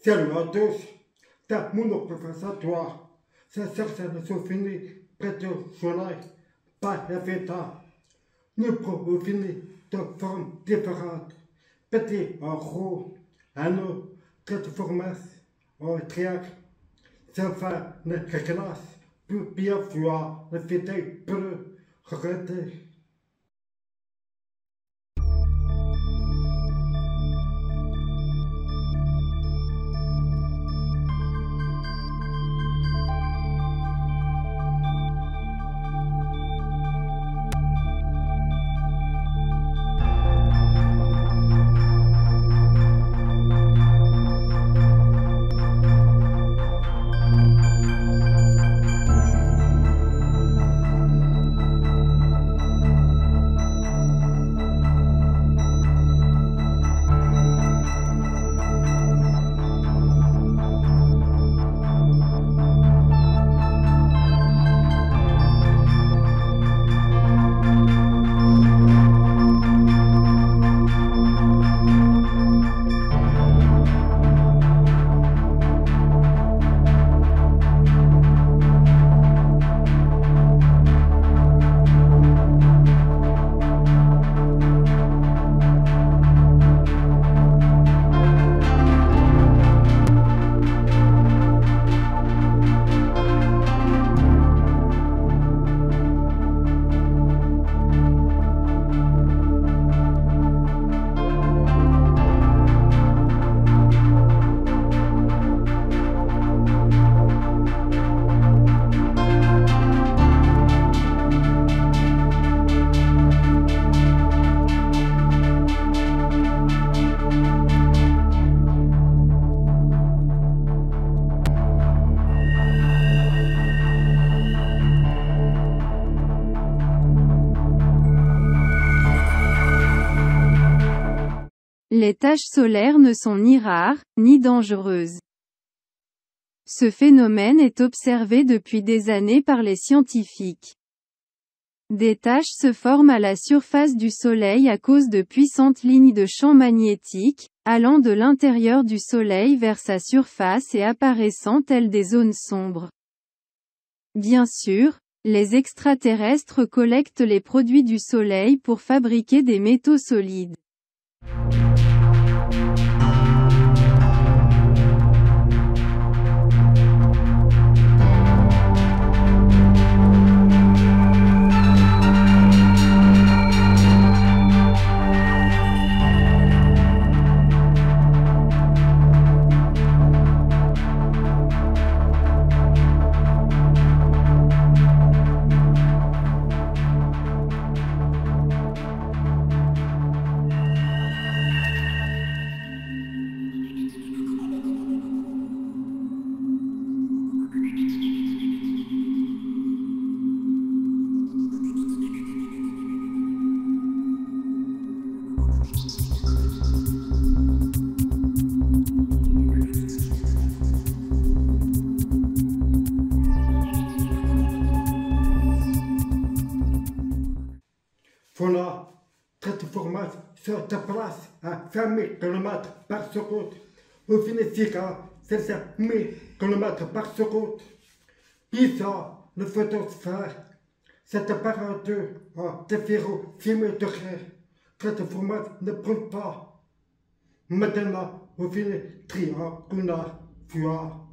Salut à tous, t'as mon oncle face à toi. Ça ne sont finis près du soleil, pas la fête. Nous pouvons finir de formes différentes. Petit en gros, anneau, très formes en triangle. Ça fait une classe, plus bien froid, le fête peut regretter. Les taches solaires ne sont ni rares, ni dangereuses. Ce phénomène est observé depuis des années par les scientifiques. Des taches se forment à la surface du Soleil à cause de puissantes lignes de champ magnétique, allant de l'intérieur du Soleil vers sa surface et apparaissant telles des zones sombres. Bien sûr, les extraterrestres collectent les produits du Soleil pour fabriquer des métaux solides. Voilà, cette formation se déplace à 20 000 km par seconde. Au finissant à 700 000 km par seconde. Puis ça, le photosphère, cette température à 6 000 degrés. Cette formation ne prend pas. Maintenant, au final, triangulaire, froid.